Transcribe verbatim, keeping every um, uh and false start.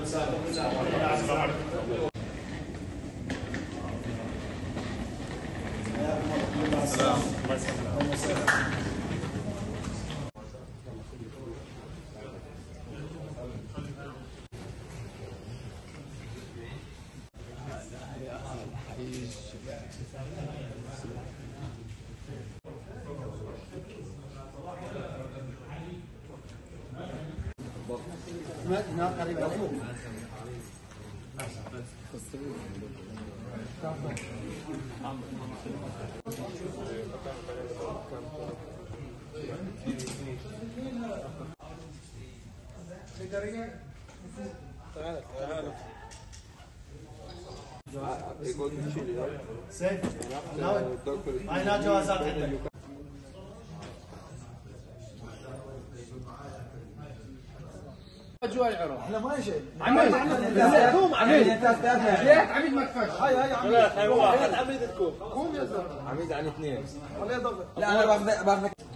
هنا قريب عليك. تعال تعال يقول تشيل سيف هاي جوازات عندك. اجواء العراق احنا ما شيء عميد كوم عميد ليه عميد ما كفاش هاي هاي عميد لا واحد عميد الكوم كوم يا زلمه عميد عن اثنين لا انا باخذ باخذ